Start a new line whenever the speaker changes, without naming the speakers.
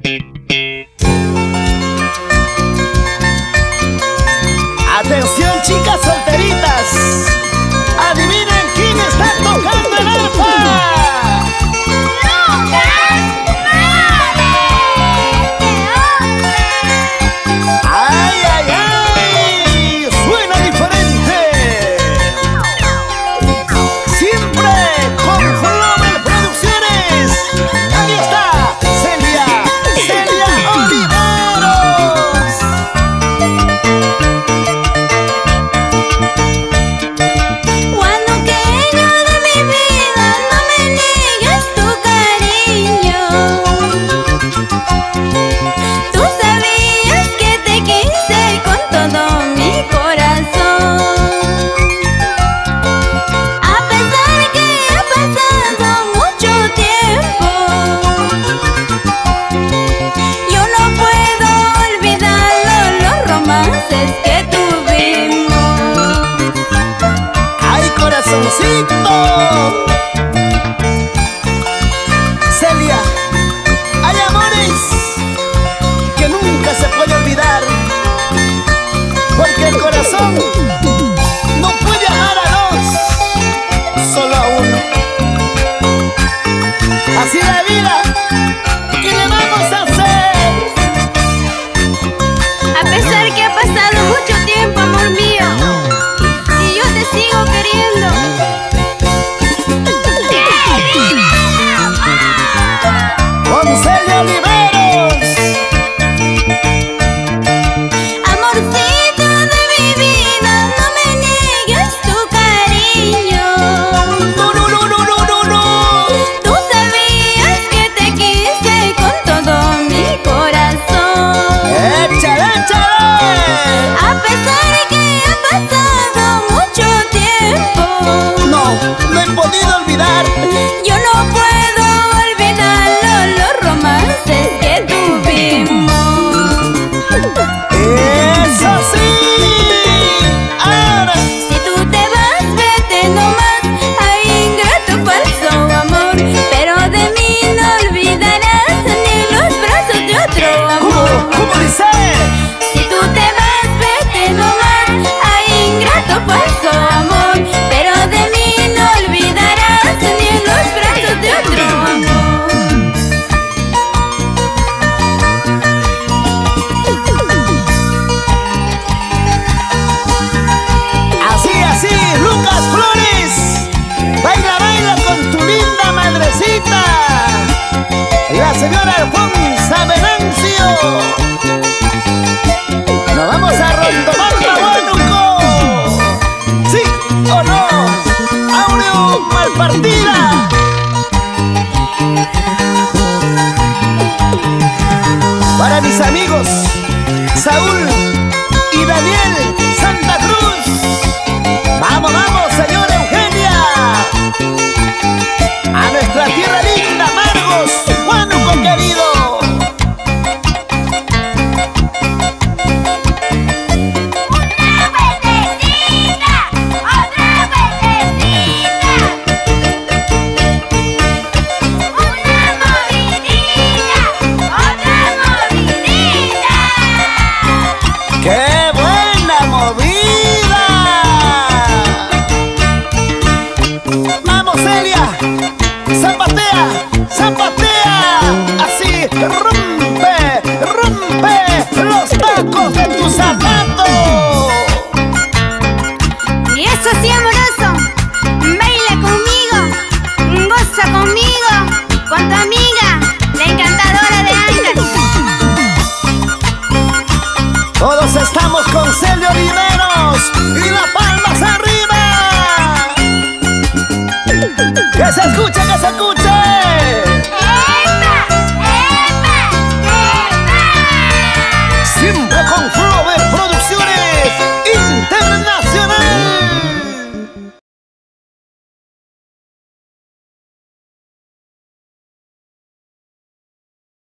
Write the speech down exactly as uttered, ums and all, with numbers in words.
Atención, chicas solteritas, adivinen quién está tocando el arpa. ¡Ay, ay, ay! Suena diferente. Siempre con Flobel Producciones. Ahí está Celia, Celia Oliveros.
Cuando queño de mi vida, no me niegues tu cariño. Tú sabías que te quise con todo mi corazón. A pesar que ha pasado mucho tiempo, yo no puedo olvidarlo, los romances que tuvimos.
¡Ay, corazoncito! Celia, hay amores que nunca se puede olvidar, porque el corazón no puede amar a dos, solo a uno. Así la vida, ¿qué le vamos a hacer?
A pesar que ha pasado mucho tiempo, amor mío, y yo te sigo queriendo.
Con Celia Oliveros.
Amorcito de mi vida, no me niegues tu cariño.
No, no, no, no, no, no, no.
Tú sabías que te quise con todo mi corazón.
Échale, échale.
A pesar que ha pasado mucho tiempo,
No, no he podido olvidar.
yo no puedo olvidarlo, los romances que tuvimos.
¡Eso sí! Ahora,
Si tú te vas, vete nomás, ay, ingrato falso amor, pero de mí no olvidarás ni los brazos de otro
¿cómo,
amor.
cómo dice?
Si tú te vas, vete nomás, ay, ingrato falso amor, pero de mí no olvidarás ni los brazos de otro amor.
Así, así, Lucas Flores. Baila, baila con tu linda madrecita, la señora Alfonso Venegas.